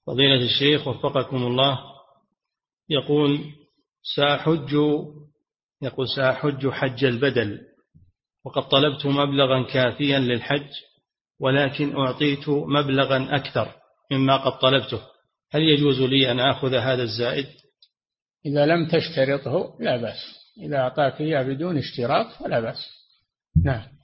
فضيلة الشيخ وفقكم الله، يقول سأحج حج البدل، وقد طلبت مبلغا كافيا للحج، ولكن أعطيت مبلغا أكثر مما قد طلبته، هل يجوز لي أن أخذ هذا الزائد؟ إذا لم تشترطه لا بأس، إذا أعطاك إياه بدون اشتراط فلا بأس. نعم.